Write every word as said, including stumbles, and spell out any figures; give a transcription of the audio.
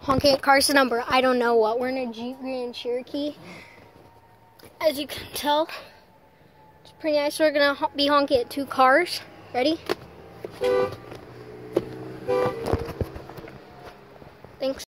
Honking at Cars, the number. I don't know what. We're in a Jeep Grand Cherokee. As you can tell, it's pretty nice. We're going to be honking at two cars. Ready? Thanks.